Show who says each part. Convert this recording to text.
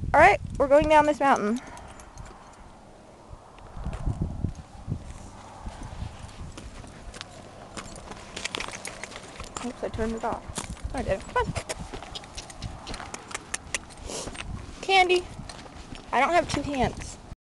Speaker 1: Alright, we're going down this mountain. Oops, I turned it off. No, I didn't. Come on. Candy. I don't have two hands.